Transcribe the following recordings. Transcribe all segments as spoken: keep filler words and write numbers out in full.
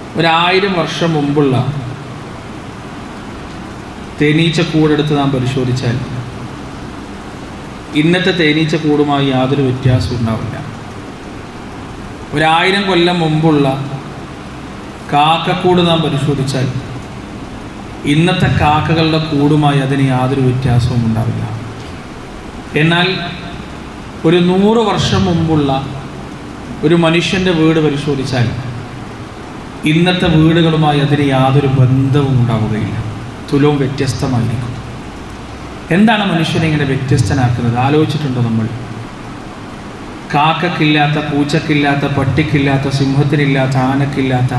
ഒരായിരം വർഷം മുമ്പുള്ള തേനീച്ച കൂടെടുത്ത് നാം പരിശോധിച്ചാൽ ഇന്നത്തെ തേനീച്ച കൂടുമായി യാതൊരു വ്യത്യാസവും ഉണ്ടാവില്ല. ഒരായിരം കൊല്ലം മുമ്പുള്ള കാക്കക്കൂട് നാം പരിശോധിച്ചാൽ ഇന്നത്തെ കാക്കകളുടെ കൂടുമായി അതിന് യാതൊരു വ്യത്യാസവും ഉണ്ടാവില്ല. എന്നാൽ ഒരു നൂറ് വർഷം മുമ്പുള്ള ഒരു മനുഷ്യൻ്റെ വീട് പരിശോധിച്ചാൽ ഇന്നത്തെ വീടുകളുമായി അതിന് യാതൊരു ബന്ധവും ഉണ്ടാവുകയില്ല. തുലവും വ്യത്യസ്തമായിരിക്കും. എന്താണ് മനുഷ്യനെ ഇങ്ങനെ വ്യത്യസ്തനാക്കുന്നത്? ആലോചിച്ചിട്ടുണ്ടോ നമ്മൾ? കാക്കക്കില്ലാത്ത, പൂച്ചക്കില്ലാത്ത, പട്ടിക്കില്ലാത്ത, സിംഹത്തിനില്ലാത്ത, ആനക്കില്ലാത്ത,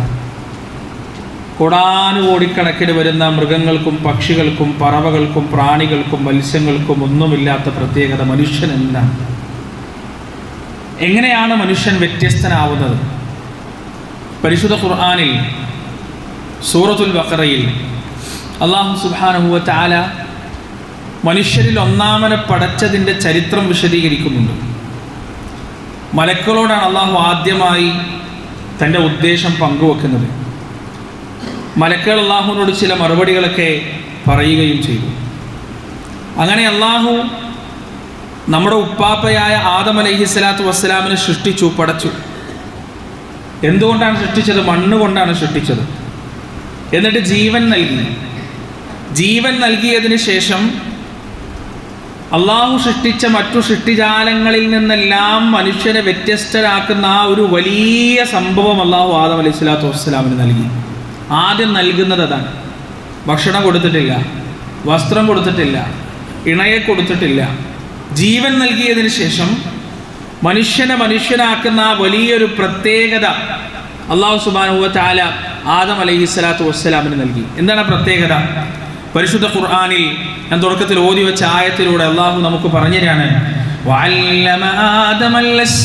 കോടാനുകോടിക്കണക്കിന് വരുന്ന മൃഗങ്ങൾക്കും പക്ഷികൾക്കും പറവകൾക്കും പ്രാണികൾക്കും മത്സ്യങ്ങൾക്കും ഒന്നുമില്ലാത്ത പ്രത്യേകത മനുഷ്യൻ എന്താണ്? എങ്ങനെയാണ് മനുഷ്യൻ വ്യത്യസ്തനാവുന്നത്? പരിശുദ്ധ ഖുർആനിൽ സൂറത്തുൽ ബഖറയിൽ അല്ലാഹു സുബ്ഹാനഹു വ തആല മനുഷ്യരിൽ ഒന്നാമനെ പടച്ചതിൻ്റെ ചരിത്രം വിശദീകരിക്കുന്നുണ്ട്. മലക്കുകളോടാണ് അല്ലാഹു ആദ്യമായി തൻ്റെ ഉദ്ദേശം പങ്കുവെക്കുന്നത്. മലക്കുകൾ അല്ലാഹുവിനോട് ചില മറുപടികളൊക്കെ പറയുകയും ചെയ്തു. അങ്ങനെ അല്ലാഹു നമ്മുടെ ഉപ്പാപ്പയായ ആദം അലൈഹിസ്സലാത്തു വസ്സലാമിനെ സൃഷ്ടിച്ചു, പടച്ചു. എന്തുകൊണ്ടാണ് സൃഷ്ടിച്ചത്? മണ്ണ് കൊണ്ടാണ് സൃഷ്ടിച്ചത്. എന്നിട്ട് ജീവൻ നൽകി. ജീവൻ നൽകിയതിന് ശേഷം അള്ളാഹു സൃഷ്ടിച്ച മറ്റു സൃഷ്ടിജാലങ്ങളിൽ നിന്നെല്ലാം മനുഷ്യനെ വ്യത്യസ്തരാക്കുന്ന ആ ഒരു വലിയ സംഭവം അള്ളാഹു ആദം അലൈഹി സ്വലാത്തു വസ്സലാമിന് നൽകി. ആദ്യം നൽകുന്നത് അതാണ്. ഭക്ഷണം കൊടുത്തിട്ടില്ല, വസ്ത്രം കൊടുത്തിട്ടില്ല, ഇണയെ കൊടുത്തിട്ടില്ല. ജീവൻ നൽകിയതിന് ശേഷം മനുഷ്യനെ മനുഷ്യനാക്കുന്ന ആ വലിയൊരു പ്രത്യേകത അല്ലാഹു സുബ്ഹാനഹു വ തആല ആദം അലൈഹി സ്വലാത്തു വസ്സലാമിന് നൽകി. എന്താണ് പ്രത്യേകത? പരിശുദ്ധ ഖുർആനിൽ ഞാൻ തുടക്കത്തിൽ ഓതി വെച്ച ആയത്തിലൂടെ അല്ലാഹു നമുക്ക് പറഞ്ഞു തരാണ്. വഅല്ലമ ആദമൽ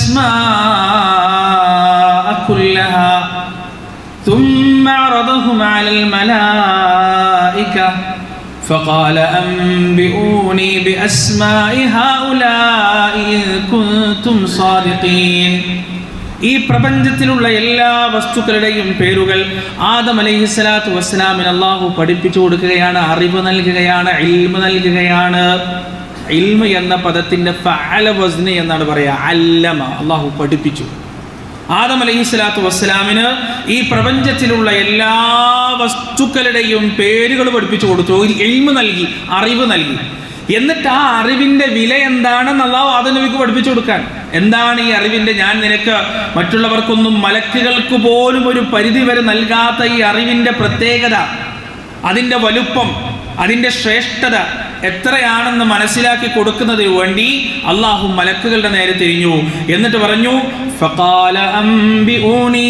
അസ്മാഅ കുല്ലഹാ ثم عرضهم على الملائكة فقال أنبئوني بأسماء هؤلاء إن كنتم صادقين. ഈ പ്രപഞ്ചത്തിലുള്ള എല്ലാ വസ്തുക്കളുടെയും പേരുകൾ ആദം അലൈഹിസ്സലാത്തു വസ്സലാമിന് അല്ലാഹു പഠിപ്പിച്ചു കൊടുക്കുകയാണ്, അറിവ് നൽകുകയാണ്, ഇൽമ് നൽകുകയാണ്. ഇൽമ് എന്ന പദത്തിന്റെ ഫഅല വസ്ന എന്നാണ് പറയുക. അല്ലമ, അല്ലാഹു പഠിപ്പിച്ചു. ആദം അലൈഹിസ്സലാത്തു വസ്സലാമിന് ഈ പ്രപഞ്ചത്തിലുള്ള എല്ലാ വസ്തുക്കളുടെയും പേരുകൾ പഠിപ്പിച്ചു കൊടുത്തു, ഇൽമ് നൽകി, അറിവ് നൽകി. എന്നിട്ട് ആ അറിവിന്റെ വില എന്താണെന്ന് അല്ലാഹു ആദം നബിക്ക് പഠിപ്പിച്ചു കൊടുക്കാൻ. എന്താണ് ഈ അറിവിന്റെ, ഞാൻ നിനക്ക് മറ്റുള്ളവർക്കൊന്നും മലക്കുകൾക്ക് പോലും ഒരു പരിധി വരെ നൽകാത്ത ഈ അറിവിന്റെ പ്രത്യേകത, അതിന്റെ വലുപ്പം, അതിന്റെ ശ്രേഷ്ഠത എത്രയാണെന്ന് മനസ്സിലാക്കി കൊടുക്കുന്നതിന് വേണ്ടി അല്ലാഹു മലക്കുകളുടെ നേരെ തിരിഞ്ഞു. എന്നിട്ട് പറഞ്ഞു, ഫഖാല അംബിഊനി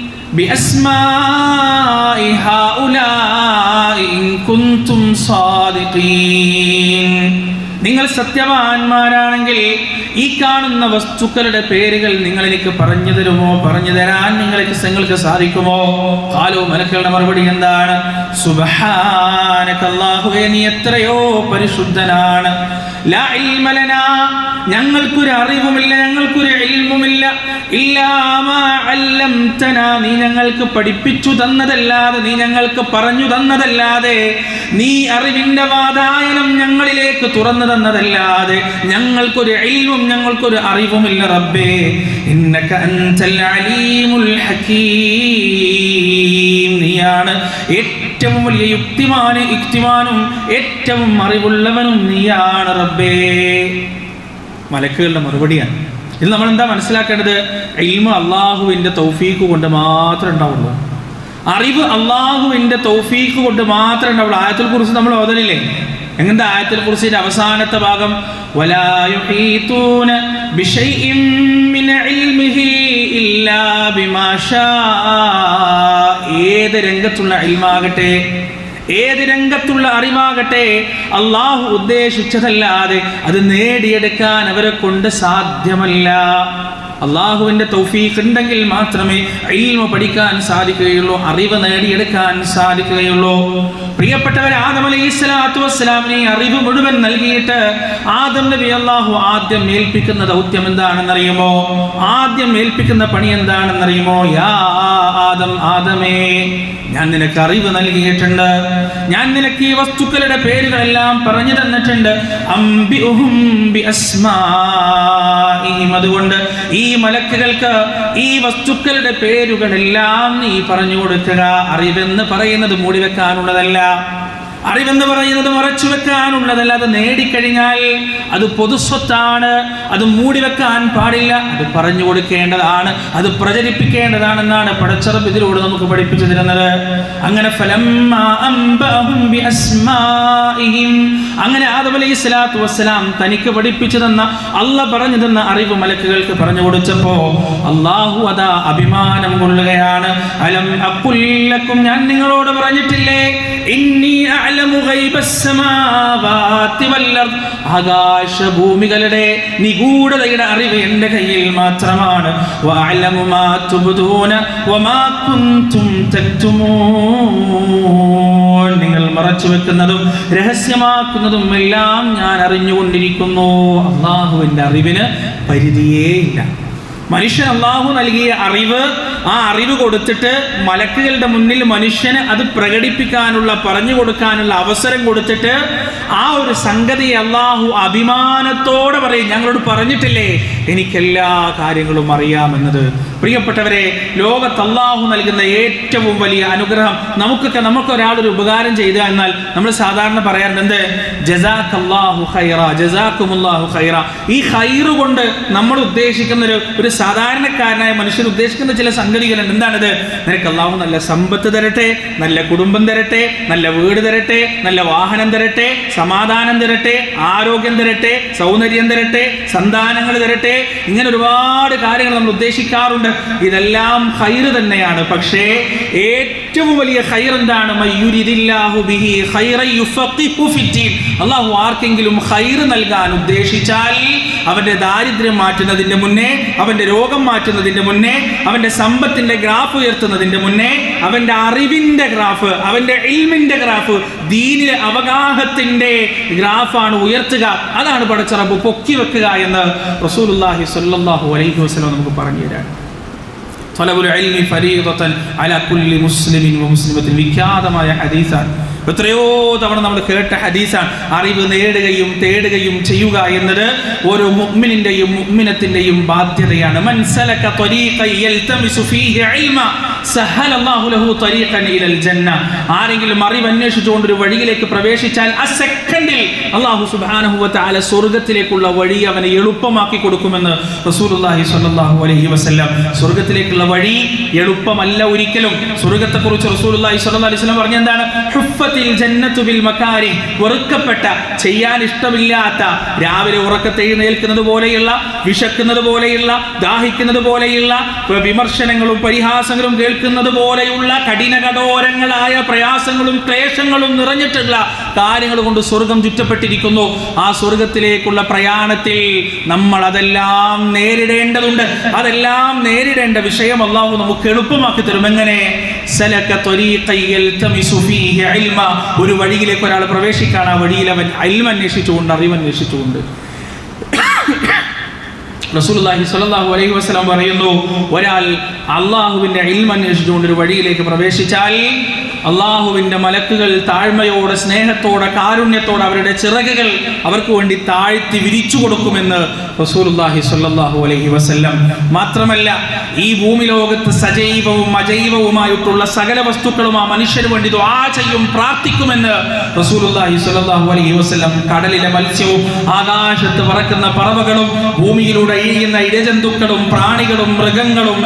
ബിഅസ്മാഇ ഹൗലാഇ ഇൻ കുൻതും സാദിഖീൻ. നിങ്ങൾ സത്യവാന്മാരാണെങ്കിൽ ഈ കാണുന്ന വസ്തുക്കളുടെ പേരുകൾ നിങ്ങൾ എനിക്ക് പറഞ്ഞു തരുമോ? പറഞ്ഞു തരാൻ നിങ്ങൾക്ക് നിങ്ങൾക്ക് സാധിക്കുമോ? ഖാലു, മലക്കുകളുടെ മറുപടി എന്താണ്? സുബ്ഹാനക അല്ലാഹുവേ, നീ എത്രയോ പരിശുദ്ധനാണ്. ലാ ഇൽമ ലനാ, ഞങ്ങൾക്കൊരു അറിവുമില്ല, ഞങ്ങൾക്കൊരു ഇൽമുമില്ല. ഇല്ലാ മാ അല്ലംതനാ, നീ ഞങ്ങൾക്ക് പഠിപ്പിച്ചു തന്നതല്ലാതെ, നീ ഞങ്ങൾക്ക് പറഞ്ഞു തന്നതല്ലാതെ, നീ അറിവിന്റെ വാതായനം ഞങ്ങളിലേക്ക് തുറന്നു തന്നതല്ലാതെ ഞങ്ങൾക്കൊരു ഇൽമും ഞങ്ങൾക്കൊരു അറിവുമില്ല റബ്ബേ. ഇന്നക അൻതൽ അലീമുൽ ഹകീം, നീയാണ് ഏറ്റവും വലിയ യുക്തിമാനും യുക്തിമാനും ഏറ്റവും അറിവുള്ളവനും നീയാണ് റബ്ബേ. മലക്കുകളുടെ മറുപടിയാണ്. ഇത് നമ്മൾ എന്താ മനസ്സിലാക്കേണ്ടത്? ഇൽമ് അള്ളാഹുവിൻ്റെ തൗഫീഖ് കൊണ്ട് മാത്രമേ ഉണ്ടാവുള്ളൂ. അറിവ് അള്ളാഹുവിൻ്റെ തൗഫീഖ് കൊണ്ട് മാത്രമേ ഉണ്ടാവുള്ളൂ. ആയത്തുൽ കുർസി നമ്മൾ ഓതലില്ലേ? എങ്ങനത്തെ ആയത്തുൽ കുർസിയുടെ അവസാനത്തെ ഭാഗം? വലാ യുഹീതൂന ബിശൈഇൻ മിൻ ഇൽമിഹി ഇല്ലാ ബിമാ ശാ. ഏത് രംഗത്തുള്ള ഇൽമാകട്ടെ, ഏത് രംഗത്തുള്ള അറിവാകട്ടെ, അള്ളാഹു ഉദ്ദേശിച്ചതല്ലാതെ അത് നേടിയെടുക്കാൻ അവരെ കൊണ്ട് സാധ്യമല്ല. അള്ളാഹുവിന്റെ തൗഫീഖ് ഉണ്ടെങ്കിൽ മാത്രമേ ഇൽമ പഠിക്കാൻ സാധിക്കുകയുള്ളൂ, അറിവ് നേടിയെടുക്കാൻ സാധിക്കുകയുള്ളൂ. പ്രിയപ്പെട്ടവർ, ആദം അലൈഹിസ്സലാത്തു വസ്സലാമിനെ അറിവ് മുഴുവൻ നൽകിയിട്ട് ആദം നബി അള്ളാഹു ആദ്യം ഏൽപ്പിക്കുന്ന ദൗത്യം എന്താണെന്നറിയുമോ? ആദ്യം ഏൽപ്പിക്കുന്ന പണി എന്താണെന്നറിയുമോ? യാ ആദം, ആദമേ, ഞാൻ നിനക്ക് അറിവ് നൽകിയിട്ടുണ്ട്, ഞാൻ നിനക്ക് ഈ വസ്തുക്കളുടെ പേരുകളെല്ലാം പറഞ്ഞു തന്നിട്ടുണ്ട്. അംബിഉഹും ബിഅസ്മാഇഹിം, അതുകൊണ്ട് ഈ മലക്കുകൾക്ക് ഈ വസ്തുക്കളുടെ പേരുകളെല്ലാം നീ പറഞ്ഞു കൊടുക്കുക. അറിവെന്ന് പറയുന്നത് മൂടിവെക്കാനുള്ളതല്ല, അറിവെന്ന് പറയുന്നത് മറച്ചു വെക്കാനുള്ളതല്ല. അത് നേടിക്കഴിഞ്ഞാൽ അത് പൊതുസ്വത്താണ്, അത് മൂടിവെക്കാൻ പാടില്ല, അത് പറഞ്ഞു കൊടുക്കേണ്ടതാണ്, അത് പ്രചരിപ്പിക്കേണ്ടതാണെന്നാണ് പടച്ചറബ് ഇതിലൂടെ നമുക്ക് പഠിപ്പിച്ചു തരുന്നത്. അങ്ങനെ ഫലമ്മാ അംബഅഹും ബിഅസ്മാഇഹിം, അങ്ങനെ ആദം അലൈഹിസ്സലാത്തു വസ്സലാം തനിക്ക് പഠിപ്പിച്ചു തന്ന, അല്ലാഹ് പറഞ്ഞു തന്ന അറിവ് മലക്കുകൾക്ക് പറഞ്ഞു കൊടുത്തപ്പോ അല്ലാഹു അതാ അഭിമാനം കൊള്ളുകയാണ്. അലം അഖുൽ ലക്കും, ഞാൻ നിങ്ങളോട് പറഞ്ഞിട്ടില്ലേ, ഇന്നി അഅലമു ഗൈബസ് സമാവാതി വൽ അർദ്, ആകാശഭൂമികളുടെ നിഗൂഢതയുടെ അറിവ് എൻ്റെ കയ്യിൽ മാത്രമാണ്. വഅലമു മാ തുബ്ദൂന വമാ കുൻതും തക്തുമൂൻ, നിങ്ങൾ മറച്ചു വെക്കുന്നതും രഹസ്യമാക്കുന്നതും എല്ലാം ഞാൻ അറിഞ്ഞുകൊണ്ടിരിക്കുന്നു. അല്ലാഹുവിൻ്റെ അറിവിന് പരിധിയേയില്ല. മനുഷ്യൻ അല്ലാഹു നൽകിയ അറിവ്, ആ അറിവ് കൊടുത്തിട്ട് മലക്കുകളുടെ മുന്നിൽ മനുഷ്യന് അത് പ്രകടിപ്പിക്കാനുള്ള, പറഞ്ഞു കൊടുക്കാനുള്ള അവസരം കൊടുത്തിട്ട് ആ ഒരു സംഗതി അല്ലാഹു അഭിമാനത്തോടെ പറയും, ഞങ്ങളോട് പറഞ്ഞിട്ടില്ലേ എനിക്കെല്ലാ കാര്യങ്ങളും അറിയാമെന്നത്. പ്രിയപ്പെട്ടവരെ, ലോകത്ത് അല്ലാഹു നൽകുന്ന ഏറ്റവും വലിയ അനുഗ്രഹം നമുക്കൊക്കെ, നമുക്ക് ഒരാളൊരു ഉപകാരം ചെയ്ത എന്നാൽ നമ്മൾ സാധാരണ പറയാറുണ്ട്, എന്ത്? ജസാക്കല്ലാഹു ഖൈറ, ജസാക്കുമുല്ലാഹു ഖൈറ. ഈ ഖൈറ് കൊണ്ട് നമ്മൾ ഉദ്ദേശിക്കുന്ന ഒരു ഒരു സാധാരണക്കാരനായ മനുഷ്യൻ ഉദ്ദേശിക്കുന്ന ചില സംഗതികളുണ്ട്. എന്താണിത്? നിനക്ക് അല്ലാഹു നല്ല സമ്പത്ത് തരട്ടെ, നല്ല കുടുംബം തരട്ടെ, നല്ല വീട് തരട്ടെ, നല്ല വാഹനം തരട്ടെ, സമാധാനം തരട്ടെ, ആരോഗ്യം തരട്ടെ, സൗന്ദര്യം തരട്ടെ, സന്താനങ്ങൾ തരട്ടെ, ഇങ്ങനെ ഒരുപാട് കാര്യങ്ങൾ നമ്മൾ ഉദ്ദേശിക്കാറുണ്ട്. ഇതെല്ലാം ഖൈറ് തന്നെയാണ്. പക്ഷേ ഏറ്റവും വലിയ ഖൈർ എന്താണ്? മയ്യുരിദില്ലാഹു ബിഹി ഖൈറൻ യുഫഖിഹു ഫിദ്ദീൻ. അല്ലാഹു ആർക്കെങ്കിലും ഖൈർ നൽകാൻ ഉദ്ദേശിച്ചാൽ അവന്റെ ദാരിദ്ര്യം മാറ്റുന്നതിന്റെ മുന്നേ, അവന്റെ രോഗം മാറ്റുന്നതിന്റെ മുന്നേ, അവന്റെ സമ്പത്തിന്റെ ഗ്രാഫ് ഉയർത്തുന്നതിന്റെ മുന്നേ, അവന്റെ അറിവിന്റെ ഗ്രാഫ്, അവന്റെ ഇൽമിന്റെ ഗ്രാഫ്, ദീനിലെ അവഗാഹത്തിന്റെ ഗ്രാഫാണ് ഉയർത്തുക. അതാണ് പടച്ച റബ്ബ് പൊക്കി വെക്കുക എന്ന് റസൂലുള്ളാഹി സ്വല്ലല്ലാഹു അലൈഹി വസല്ലം നമുക്ക് പറഞ്ഞു തരാണ്. തലബുൽ ഇൽമി ഫരീദതൻ അലാ കുല്ലി മുസ്ലിമിൻ വ മുസ്ലിമത്തിൻ, വിഖ്യാതമായ ഹദീസാണ്. എത്രയോ തവണ നമ്മൾ കേട്ട ഹദീസാണ്. അറിവ് നേടുകയും തേടുകയും ചെയ്യുക എന്നത് ഓരോ മുഅ്മിനിന്റെയും മുഅ്മിനത്തിന്റെയും ബാധ്യതയാണ്. മൻ സലക ത്വരീഖൻ യൽതമിസു ഫീഹി ഇൽമ സഹലല്ലാഹു ലഹു ത്വരീഖൻ ഇലൽ ജന്ന. ആരെങ്കിലും അറിവ് അന്വേഷിച്ചുകൊണ്ട് ഒരു വഴിയിലേക്ക് പ്രവേശിച്ചാൽ ആ സെക്കൻഡിൽ അല്ലാഹു സുബ്ഹാനഹു വ തആല സ്വർഗ്ഗത്തിലേക്കുള്ള വഴി അവനെ എളുപ്പമാക്കി കൊടുക്കുമെന്ന് റസൂലുള്ളാഹി സ്വല്ലല്ലാഹു അലൈഹി വസല്ലം. സ്വർഗ്ഗത്തിലേക്കുള്ള വഴി എളുപ്പമല്ല ഒരിക്കലും. സ്വർഗ്ഗത്തെക്കുറിച്ച് റസൂലുള്ളാഹി സ്വല്ലല്ലാഹു അലൈഹി വസല്ലം പറഞ്ഞ എന്താണ്? ഹുഫ്ഫത്തിൽ ജന്നത്തു ബിൽ മകാരി, വെറുക്കപ്പെട്ട, ചെയ്യാൻ ഇഷ്ടമില്ലാത്ത, രാവിലെ ഉറക്കത്തെ എഴുന്നേൽക്കുന്നത് പോലെയുള്ള, വിശക്കുന്നത് പോലെയുള്ള, ദാഹിക്കുന്നത് പോലെയുള്ള, വിമർശനങ്ങളും പരിഹാസങ്ങളും കേൾക്കുന്നത് പോലെയുള്ള കഠിന കഠോരങ്ങളായ പ്രയാസങ്ങളും ക്ലേശങ്ങളും നിറഞ്ഞിട്ടുള്ള കാര്യങ്ങൾ കൊണ്ട് സ്വർഗം ചുറ്റപ്പെട്ടിരിക്കുന്നു. ആ സ്വർഗത്തിലേക്കുള്ള പ്രയാണത്തിൽ നമ്മൾ അതെല്ലാം നേരിടേണ്ടതുണ്ട്. അതെല്ലാം നേരിടേണ്ട വിഷയം അല്ലാഹു നമുക്ക് എളുപ്പമാക്കി തരും. എങ്ങനെ? സലക ത്വരീഖൻ യൽതമിസു ഫീഹി ഇൽമ, ഒരു വഴിയിലേക്ക് ഒരാൾ പ്രവേശിക്കാൻ, ആ വഴിയിൽ അവൻ ഇൽമ അന്വേഷിച്ചുകൊണ്ട്, അറിവ് അന്വേഷിച്ചുകൊണ്ട്. റസൂലുള്ളാഹി സ്വല്ലല്ലാഹു അലൈഹി വസല്ലം പറയുന്നു, ഒരാൾ അള്ളാഹുവിന്റെ ഇൽമ അന്വേഷിച്ചുകൊണ്ട് ഒരു വഴിയിലേക്ക് പ്രവേശിച്ചാൽ അള്ളാഹുവിന്റെ മലക്കുകൾ താഴ്മയോടെ, സ്നേഹത്തോടെ, കാരുണ്യത്തോടെ അവരുടെ ചിറകുകൾ അവർക്ക് വേണ്ടി താഴ്ത്തി വിരിച്ചു കൊടുക്കുമെന്ന് റസൂലുള്ളാഹി സ്വല്ലല്ലാഹു അലൈഹി വസല്ലം. മാത്രമല്ല, ഈ ഭൂമി ലോകത്ത് സജൈവവും അജൈവവുമായിട്ടുള്ള സകല വസ്തുക്കളും ആ മനുഷ്യന് വേണ്ടി ദുആ ചെയ്യും, പ്രാർത്ഥിക്കുമെന്ന് റസൂലുള്ളാഹി സ്വല്ലല്ലാഹു അലൈഹി വസല്ലം. കടലിലെ മത്സ്യവും ആകാശത്ത് പറക്കുന്ന പറവകളും ഭൂമിയിലൂടെ ഇഴയുന്ന ഇഴജന്തുക്കളും പ്രാണികളും മൃഗങ്ങളും എല്ലാം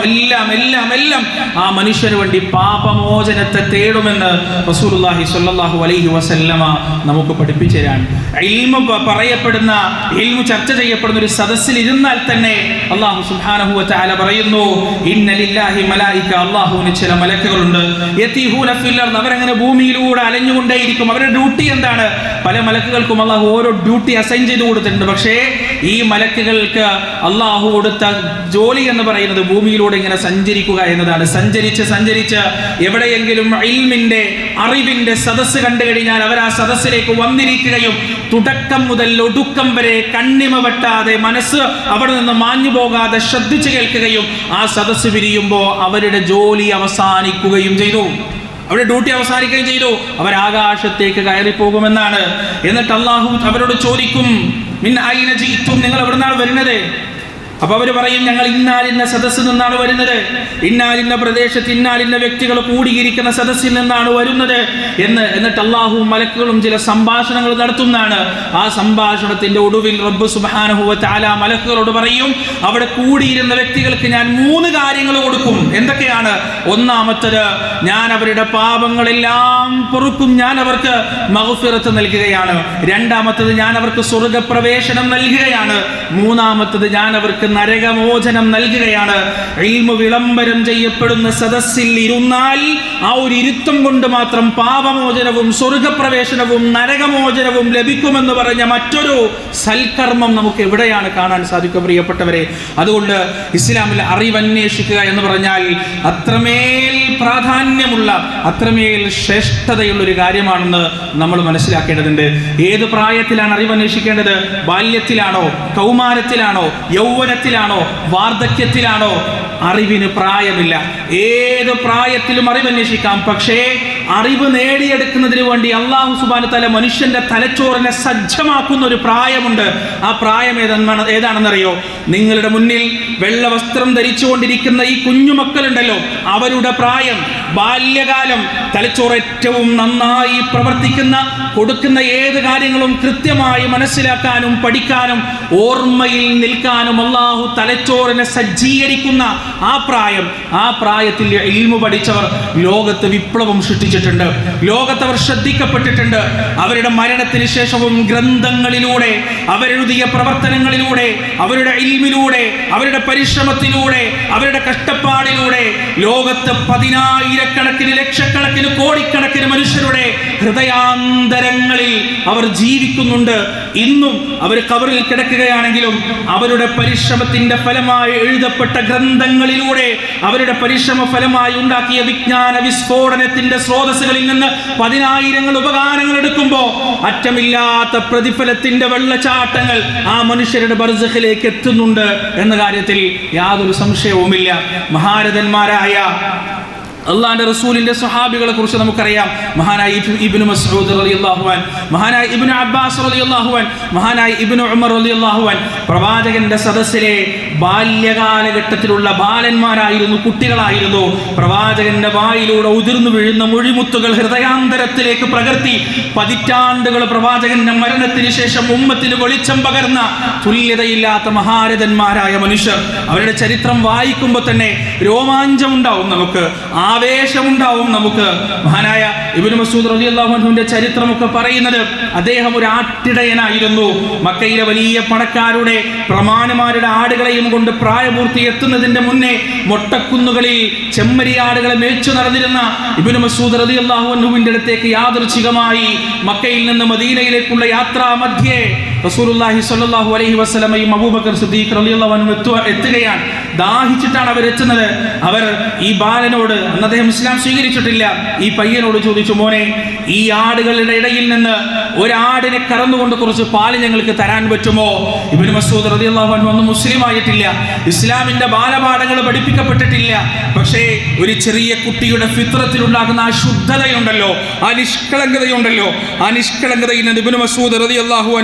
എല്ലാം എല്ലാം എല്ലാം ആ മനുഷ്യന് വേണ്ടി പാപമോചനത്തെ തേടുമെന്ന് റസൂലുള്ളാഹി സ്വല്ലല്ലാഹു അലൈഹി വസല്ലമ നമുക്ക് പഠിപ്പിച്ചു തരാൻ. ഇൽമു പറയപ്പെടുന്ന, ഇൽമു ചർച്ച ചെയ്യപ്പെടുന്ന ഒരു സദസ്സിൽ ഇരുന്നാൽ തന്നെ അല്ലാഹു സുബ്ഹാനഹു വ തആല പറയുന്നു, ഇന്ന ലില്ലാഹി മലായിക, അല്ലാഹുവിന് ചില മലക്കുകളുണ്ട്, യതീഹൂന ഫിൽ അർദ്, അവരങ്ങനെ ഭൂമിയിലൂടെ അലഞ്ഞുകൊണ്ടേയിരിക്കും. അവരുടെ ഡ്യൂട്ടി എന്താണ്? പല മലക്കുകൾക്കും അല്ലാഹു ഓരോ ഡ്യൂട്ടി അസൈൻ ചെയ്ത് കൊടുത്തിട്ടുണ്ട്. പക്ഷേ ഈ മലക്കുകൾക്ക് അല്ലാഹു കൊടുത്ത ജോലി എന്ന് പറയുന്നത് ഭൂമിയിലൂടെ ഇങ്ങനെ സഞ്ചരിക്കുക എന്നതാണ്. സഞ്ചരിച്ച് സഞ്ചരിച്ച് എവിടെയെങ്കിലും ഇൽമിന്റെ, അറിവിന്റെ സദസ്സ് കണ്ടു കഴിഞ്ഞാൽ അവർ ആ സദസ്സിലേക്ക് വന്നിരിക്കുകയും തുടക്കം മുതൽ ഒടുക്കം വരെ കണ്ണിമ വെട്ടാതെ, മനസ്സ് അവിടെ നിന്ന് മാഞ്ഞു പോകാതെ ശ്രദ്ധിച്ചു കേൾക്കുകയും ആ സദസ്സ് പിരിയുമ്പോൾ അവരുടെ ജോലി അവസാനിക്കുകയും ചെയ്തു, അവരുടെ ഡ്യൂട്ടി അവസാനിക്കുകയും ചെയ്തു. അവർ ആകാശത്തേക്ക് കയറിപ്പോകുമെന്നാണ്. എന്നിട്ട് അല്ലാഹു അവരോട് ചോദിക്കും, മിൻ ഐന ജിഇതും, നിങ്ങൾ എവിടുന്നാണ് വരുന്നത്? അപ്പൊ അവര് പറയും, ഞങ്ങൾ ഇന്നാലിന്ന സദസ്സിൽ നിന്നാണ് വരുന്നത്, ഇന്നാലിന്ന പ്രദേശത്ത് ഇന്നാലിന്ന വ്യക്തികൾ കൂടിയിരിക്കുന്ന സദസ്സിൽ നിന്നാണ് വരുന്നത് എന്ന്. എന്നിട്ട് അല്ലാഹുവും മലക്കുകളും ചില സംഭാഷണങ്ങൾ നടത്തുന്നതാണ്. ആ സംഭാഷണത്തിന്റെ ഒടുവിൽ റബ്ബ് സുബ്ഹാനഹു വ തആല മലക്കുകളോട് പറയും, അവിടെ കൂടിയിരുന്ന വ്യക്തികൾക്ക് ഞാൻ മൂന്ന് കാര്യങ്ങൾ കൊടുക്കും. എന്തൊക്കെയാണ്? ഒന്നാമത്തത്, ഞാൻ അവരുടെ പാപങ്ങളെല്ലാം പൊറുക്കും, ഞാൻ അവർക്ക് മഗ്ഫിറത്ത് നൽകുകയാണ്. രണ്ടാമത്തത്, ഞാൻ അവർക്ക് സ്വർഗ്ഗപ്രവേശനം നൽകുകയാണ്. മൂന്നാമത്തത്, ഞാൻ അവർക്ക് നരകമോചനം നൽകുകയാണ്. ഇൽമു വിളംബരം ചെയ്യപ്പെടുന്ന സദസ്സിൽ ഇരുന്നാൽ ആ ഒരു ഇരുത്തം കൊണ്ട് മാത്രം പാപമോചനവും സ്വർഗ്ഗപ്രവേശനവും നരകമോചനവും ലഭിക്കുമെന്ന് പറഞ്ഞ മറ്റൊരു സൽക്കർമ്മം നമുക്ക് എവിടെയാണ് കാണാൻ സാധിക്കുക പ്രിയപ്പെട്ടവരെ? അതുകൊണ്ട് ഇസ്ലാമിൽ അറിവന്വേഷിക്കുക എന്ന് പറഞ്ഞാൽ അത്രമേൽ പ്രാധാന്യമുള്ള, അത്രമേൽ ശ്രേഷ്ഠതയുള്ള ഒരു കാര്യമാണെന്ന് നമ്മൾ മനസ്സിലാക്കേണ്ടതുണ്ട്. ഏത് പ്രായത്തിലാണ് അറിവന്വേഷിക്കേണ്ടത്? ബാല്യത്തിലാണോ, കൗമാരത്തിലാണോ, യൗവന ത്തിലാണോ, വാർദ്ധക്യത്തിലാണോ? അറിവിന് പ്രായമില്ല. ഏത് പ്രായത്തിലും അറിവന്വേഷിക്കാം. പക്ഷേ അറിവ് നേടിയെടുക്കുന്നതിന് വേണ്ടി അല്ലാഹു സുബ്ഹാനഹു വ തആല മനുഷ്യന്റെ തലച്ചോറിനെ സജ്ജമാക്കുന്ന ഒരു പ്രായമുണ്ട്. ആ പ്രായം ഏതെന്നാണ് ഏതാണെന്നറിയോ? നിങ്ങളുടെ മുന്നിൽ വെള്ള വസ്ത്രം ധരിച്ചുകൊണ്ടിരിക്കുന്ന ഈ കുഞ്ഞുമക്കളുണ്ടല്ലോ, അവരുടെ പ്രായം, ബാല്യകാലം, തലച്ചോറ് ഏറ്റവും നന്നായി പ്രവർത്തിക്കുന്ന, കൊടുക്കുന്ന ഏത് കാര്യങ്ങളും കൃത്യമായി മനസ്സിലാക്കാനും പഠിക്കാനും ഓർമ്മയിൽ നിൽക്കാനും അല്ലാഹു തലച്ചോറിനെ സജ്ജീകരിക്കുന്ന ആ പ്രായം, ആ പ്രായത്തിൽ ഇൽമു പഠിച്ചവർ ലോകത്ത് വിപ്ലവം സൃഷ്ടിച്ചിട്ടുണ്ട്. ലോകത്ത് അവർ ശ്രദ്ധിക്കപ്പെട്ടിട്ടുണ്ട്. അവരുടെ മരണത്തിന് ശേഷവും ഗ്രന്ഥങ്ങളിലൂടെ, അവരെഴുതിയ പ്രവർത്തനങ്ങളിലൂടെ, അവരുടെ ഇൽമിലൂടെ, അവരുടെ പരിശ്രമത്തിലൂടെ, അവരുടെ കഷ്ടപ്പാടിലൂടെ ലോകത്ത് പതിനായിരക്കണക്കിന്, ലക്ഷക്കണക്കിന്, കോടിക്കണക്കിന് മനുഷ്യരുടെ ഹൃദയാന്തരങ്ങളിൽ അവർ ജീവിക്കുന്നുണ്ട്. ഇന്നും അവർ ഖബറിൽ കിടക്കുകയാണെങ്കിലും അവരുടെ പരിശ്രമത്തിന്റെ ഫലമായി എഴുതപ്പെട്ട ഗ്രന്ഥങ്ങളിലൂടെ, അവരുടെ പരിശ്രമ ഫലമായി ഉണ്ടാക്കിയ വിജ്ഞാന വിസ്ഫോടനത്തിന്റെ സ്രോതസ്സുകളിൽ നിന്ന് പതിനായിരങ്ങൾ ഉപകാരങ്ങൾ എടുക്കുമ്പോൾ അറ്റമില്ലാത്ത പ്രതിഫലത്തിന്റെ വെള്ളച്ചാട്ടങ്ങൾ ആ മനുഷ്യരുടെ ബർസഖിലേക്ക് എത്തുന്നുണ്ട് എന്ന കാര്യത്തിൽ യാതൊരു സംശയവുമില്ല. മഹാരഥന്മാരായ അള്ളാന്റെ റസൂലിന്റെ സ്വഹാബികളെ കുറിച്ച് നമുക്കറിയാം. മഹാനായ ഇബ്നു മസ്ഊദ് റളിയല്ലാഹു അൻഹു, മഹാനായ ഇബ്നു അബ്ബാസ് റളിയല്ലാഹു അൻഹു, മഹാനായ ഇബ്നു ഉമർ റളിയല്ലാഹു അൻഹു പ്രവാചകന്റെ സദസ്സിലെ ബാല്യകാലഘട്ടത്തിലുള്ള ബാലന്മാരായിരുന്നു, കുട്ടികളായിരുന്നു. പ്രവാചകന്റെ വായിലൂടെ ഉതിർന്നു വീഴുന്ന മൊഴിമുത്തുകൾ ഹൃദയാന്തരത്തിലേക്ക് പ്രകർത്തി പതിറ്റാണ്ടുകൾ പ്രവാചകന്റെ മരണത്തിന് ശേഷം ഉമ്മത്തിന് വെളിച്ചം പകർന്ന തുല്യതയില്ലാത്ത മഹാരഥന്മാരായ മനുഷ്യർ. അവരുടെ ചരിത്രം വായിക്കുമ്പോൾ തന്നെ രോമാഞ്ചമുണ്ടാവും, നമുക്ക് ആവേശമുണ്ടാവും. നമുക്ക് മഹാനായ ഇബ്നു മസ്ഊദ് റളിയല്ലാഹു അൻഹുവിന്റെ ചരിത്രമൊക്കെ പറയുന്നത്, അദ്ദേഹം ഒരു ആട്ടിടയനായിരുന്നു. മക്കയിലെ വലിയ പണക്കാരുടെ, പ്രമാണിമാരുടെ ആടുകളെയും കൊണ്ട് പ്രായപൂർത്തി എത്തുന്നതിന്റെ മുന്നേ മൊട്ടക്കുന്നുകളിൽ ചെമ്മരിയാടുകളെ മേച്ചു നടന്നിരുന്ന ഇബ്നു മസ്ഊദ് റളിയല്ലാഹു അൻഹുവിന്റെ അടുത്തേക്ക് യാദൃച്ഛികമായി മക്കയിൽ നിന്ന് മദീനയിലേക്കുള്ള യാത്രാ മധ്യേ റസൂലുള്ളാഹി സ്വല്ലല്ലാഹു അലൈഹി വസല്ലമയും അബൂബക്കർ സിദ്ദീഖ് റളിയല്ലാഹു അൻഹു എത്തുകയാണ്. ദാഹിച്ചിട്ടാണ് അവർ എത്തുന്നത്. അവർ ഈ ബാലനോട്, അന്ന് അദ്ദേഹം ഇസ്ലാം സ്വീകരിച്ചിട്ടില്ല, ഈ പയ്യനോട് ചോദിച്ചു, മോനെ, ഈ ആടുകളുടെ ഇടയിൽ നിന്ന് ഒരാടിനെ കറന്നുകൊണ്ട് കുറച്ച് പാല് ഞങ്ങൾക്ക് തരാൻ പറ്റുമോ? ഇബ്നു മസ്ഊദ് റളിയല്ലാഹു അൻഹു ഒന്നും മുസ്ലിം ആയിട്ടില്ല, ഇസ്ലാമിന്റെ ബാലപാഠങ്ങൾ പഠിപ്പിക്കപ്പെട്ടിട്ടില്ല. പക്ഷേ ഒരു ചെറിയ കുട്ടിയുടെ ഫിത്രത്തിലുണ്ടാകുന്ന ആ ശുദ്ധതയുണ്ടല്ലോ, ആ നിഷ്കളങ്കതയുണ്ടല്ലോ, ആ നിഷ്കളങ്കതയിൽ നിന്ന് ഇബ്നു മസ്ഊദ് റളിയല്ലാഹു അൻഹു പറഞ്ഞു,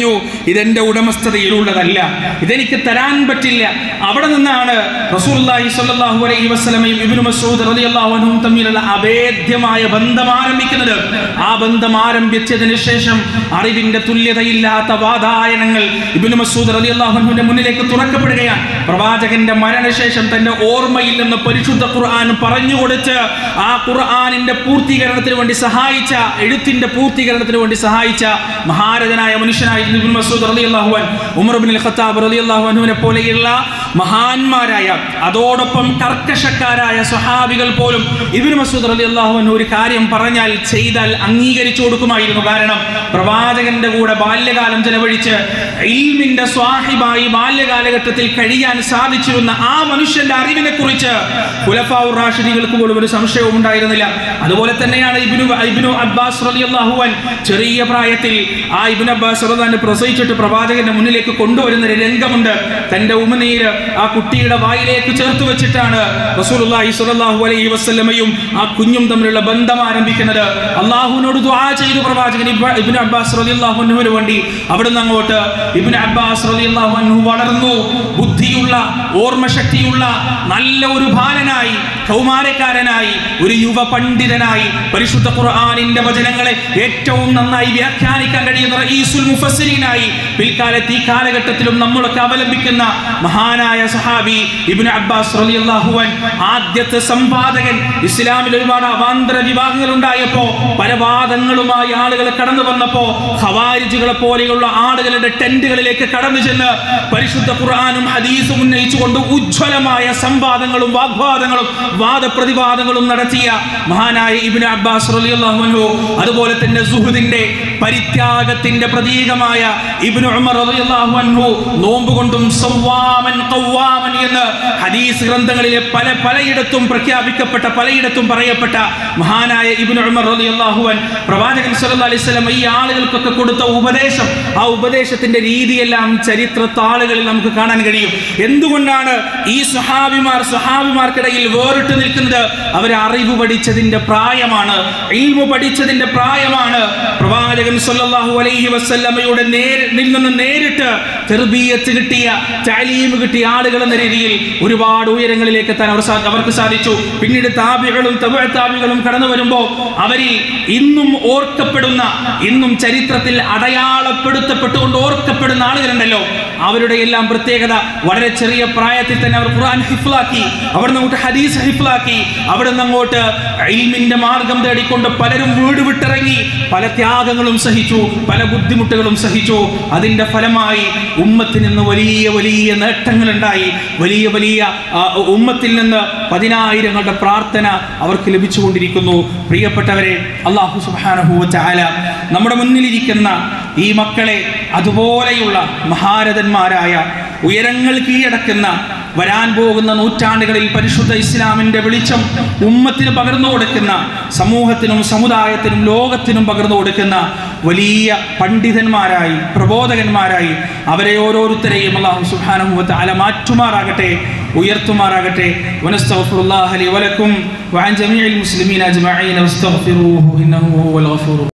പറഞ്ഞു, ഇതെന്റെ ഉടമസ്ഥതയിലുള്ളതല്ല, ഇതെനിക്ക് തരാൻ പറ്റില്ല. അവിടെ നിന്നാണ് റസൂലുള്ളാഹി സ്വല്ലല്ലാഹു അലൈഹി വസല്ലമയും ഇബ്നു മസ്ഊദ് റളിയല്ലാഹു അൻഹു തമ്മിലുള്ള അഭേദ്യമായ ബന്ധം ആരംഭിക്കുന്നത്. ആ ബന്ധം ആരംഭിച്ചതിന് ശേഷം അറിവിന്റെ തുല്യതയില്ലാത്ത വാതായനങ്ങൾ ഇബ്നു മസ്ഊദ് റളിയല്ലാഹു അൻഹുവിന്റെ മുന്നിലേക്ക് തുറക്കപ്പെടുകയാണ്. പ്രവാചകന്റെ മരണശേഷം തന്റെ ഓർമ്മയിൽ നിന്ന് പരിശുദ്ധ ഖുർആൻ പറഞ്ഞു കൊടുത്ത് ആ ഖുർആനിന്റെ പൂർത്തീകരണത്തിന് വേണ്ടി സഹായിച്ച, എഴുത്തിന്റെ പൂർത്തീകരണത്തിന് വേണ്ടി സഹായിച്ച മഹാരഥനായ മനുഷ്യനായിരുന്നു ഇബ്നു മസ്ഊദ് റളിയല്ലാഹു അൻഹു. ഉമർ ഇബ്നുൽ ഖത്താബ് റളിയല്ലാഹു അൻഹുവിനെ പോലെയുള്ള മഹാന്മാരായ, അതോടൊപ്പം കർക്കശക്കാരായ സ്വഹാബികൾ പോലും ഇബ്നു മസ്ഊദ് റളിയല്ലാഹു അൻഹു ഒരു കാര്യം പറഞ്ഞാൽ ചെയ്താൽ അംഗീകരിച്ചു കൊടുക്കുമായിരുന്നു. കാരണം പ്രവാചകന്റെ കൂടെ ബാല്യകാലം ചെലവഴിച്ച് ഇൽമിന്റെ സ്വാഹിബായി ബാല്യകാലഘട്ടത്തിൽ കഴിയാൻ സാധിച്ചിരുന്ന ആ മനുഷ്യന്റെ അറിവിനെ കുറിച്ച് ഖുലഫാഉർ റാഷിദീകൾക്ക് പോലും ഒരു സംശയവും ഉണ്ടായിരുന്നില്ല. അതുപോലെ തന്നെയാണ് ഇബ്നു ഇബ്നു അബ്ബാസ് റളിയല്ലാഹു അൻഹു ചെറിയ പ്രായത്തിൽ ആ ഇബ്നു അബ്ബാസ് റളിയല്ലാഹു അൻഹു പ്രസവിച്ചിട്ട് പ്രവാചകന്റെ മുന്നിലേക്ക് കൊണ്ടുവരുന്ന ഒരു രംഗമുണ്ട്. തന്റെ ഉമിനീര് ആ കുട്ടിയുടെ വായിലേക്ക് ചേർത്ത് വെച്ചിട്ടാണ് റസൂലുള്ളാഹി സ്വല്ലല്ലാഹു അലൈഹി വസല്ലമയും ആ കുഞ്ഞും തമ്മിലുള്ള ബന്ധം ആരംഭിക്കുന്നത്. അല്ലാഹുവിനോട് ദുആ ചെയ്തു പ്രവാചകൻ ഇബ്നു അബ്ബാസ് റളിയല്ലാഹു അൻഹുവിന് വേണ്ടി. അവിടുന്ന് അങ്ങോട്ട് ഇബ്നു അബ്ബാസ് റളിയല്ലാഹു അൻഹു വളർന്നു. ബുദ്ധിയുള്ള, ഓർമ്മശക്തിയുള്ള നല്ല ഒരു ബാലനായി, കൗമാരക്കാരനായി, ഒരു യുവ പണ്ഡിതനായി, പരിശുദ്ധ ഖുർആനിന്റെ വചനങ്ങളെ ഏറ്റവും നന്നായി വ്യാഖ്യാനിക്കാൻ കഴിയുന്ന റഈസുൽ മുഫസ്സിരീനായി പിൽക്കാലത്ത് ഈ കാലഘട്ടത്തിലും നമ്മളൊക്കെ അവലംബിക്കുന്ന മഹാനായ സഹാബി ഇബ്നു അബ്ബാസ് റളിയല്ലാഹു അൻഹു. ആദ്യത്തെ സമ്പാദകൻ. ഇസ്ലാമിൽ ഒരുപാട് അവാന്തര വിഭാഗങ്ങൾ ഉണ്ടായപ്പോ, പല വാദങ്ങളുമായി ആളുകൾ കടന്നു വന്നപ്പോ ഖവാരിജുകളെ പോലെയുള്ള ആളുകളുടെ ടെന്റുകളിലേക്ക് കടന്നു ചെന്ന് പരിശുദ്ധ ഖുർആനും ഹദീസും ഉന്നയിച്ചുകൊണ്ട് ഉജ്ജ്വലമായ സംവാദങ്ങളും വാഗ്വാദങ്ങളും വാദപ്രതിവാദങ്ങളും നടത്തിയ മഹാനായ ഇബ്നു അബ്ബാസ് റളിയല്ലാഹു അൻഹു. അതുപോലെ തന്നെ സുഹൃദിന്റെ, പരിത്യാഗത്തിന്റെ പ്രതീകമായ ഇബ്നു ഉമർ റളിയല്ലാഹു അൻഹു നോമ്പ് കൊണ്ടും സവ്വാമൻ ഖവ്വാമൻ എന്ന് ഹദീസ് ഗ്രന്ഥങ്ങളിലെ പല പലയിടത്തും പ്രഖ്യാപിക്കപ്പെട്ട, പലയിടത്തും പറയപ്പെട്ട മഹാനായ ഇബ്നു ഉമർ റളിയല്ലാഹു അൻഹു പ്രവാചകൻ സല്ലല്ലാഹു അലൈഹി വസല്ലം ഈ ആളുകൾക്കൊക്കെ കൊടുത്ത ഉപദേശം, ആ ഉപദേശത്തിന്റെ രീതിയെല്ലാം ചരിത്ര താളുകളിൽ നമുക്ക് കാണാൻ കഴിയും. എന്തുകൊണ്ടാണ് ഈ സ്വഹാബിമാർ സ്വഹാബിമാർക്കിടയിൽ വേറിട്ട് നിൽക്കുന്നത്? അവർ അറിവ് പഠിച്ചതിന്റെ പ്രായമാണ്, ഇൽമു പഠിച്ചതിന്റെ പ്രായമാണ്. പ്രവാചകൻ സല്ലല്ലാഹു അലൈഹി വസല്ലമയുടെ നേരിൽ നിന്ന് നേരിട്ട് തർബിയത്ത് കിട്ടിയ, തഅലീം കിട്ടിയ ആളുകൾ എന്ന രീതിയിൽ ഒരുപാട് ഉയരങ്ങളിലേക്ക് എത്താൻ അവർ അവർക്ക് സാധിച്ചു. പിന്നീട് താബികളും തബഅ താബികളും കടന്നു വരുമ്പോൾ അവരിൽ ഇന്നും ഓർക്കപ്പെടുന്ന, ഇന്നും ചരിത്രത്തിൽ അടയാളപ്പെടുത്തപ്പെട്ടുകൊണ്ട് ഓർക്കപ്പെടുന്ന ആളുകളുണ്ടല്ലോ, അവരുടെ എല്ലാം പ്രത്യേകത വളരെ ചെറിയ പ്രായത്തിൽ തന്നെ അവർ ഖുർആൻ ഹിഫ്ലാക്കി, അവിടെ നിന്ന് ഹദീസ് ഹിഫ്ലാക്കി, അവിടെ നിന്ന് അങ്ങോട്ട് ഇൽമിന്റെ മാർഗം തേടിക്കൊണ്ട് പലരും വീട് വിട്ടിറങ്ങി, പല ത്യാഗങ്ങളും സഹിച്ചു, പല ബുദ്ധിമുട്ടുകളും സഹിച്ചു. അതിന്റെ ഫലമായി ഉമ്മത്തിൽ നിന്ന് വലിയ വലിയ നേട്ടങ്ങൾ ഉണ്ടായി. വലിയ വലിയ ഉമ്മത്തിൽ നിന്ന് പതിനായിരങ്ങളുടെ പ്രാർത്ഥന അവർക്ക് ലഭിച്ചുകൊണ്ടിരിക്കുന്നു. പ്രിയപ്പെട്ടവരെ, അല്ലാഹു സുബ്ഹാനഹു വ തആല നമ്മുടെ മുന്നിലിരിക്കുന്ന ഈ മക്കളെ അതുപോലെയുള്ള മഹാരഥന്മാരായ, ഉയരങ്ങൾ കീഴടക്കുന്ന, വരാൻ പോകുന്ന നൂറ്റാണ്ടുകളിൽ പരിശുദ്ധ ഇസ്ലാമിന്റെ വെളിച്ചം ഉമ്മത്തിന് പകർന്നു കൊടുക്കുന്ന, സമൂഹത്തിനും സമുദായത്തിനും ലോകത്തിനും പകർന്നു കൊടുക്കുന്ന വലിയ പണ്ഡിതന്മാരായി, പ്രബോധകന്മാരായി അവരെ ഓരോരുത്തരെയും അല്ലാഹു സുബ്ഹാനഹു വ തആല മാറ്റുമാറാകട്ടെ, ഉയർത്തുമാറാകട്ടെ. വനസ്തഗ്ഫിറുല്ലാഹ ലി വലക്കും വഅൻ ജമീഇൽ മുസ്ലിമീന അജ്മഈന വസ്തഗ്ഫിറൂഹു ഇന്നഹു ഹുവൽ ഗഫൂർ.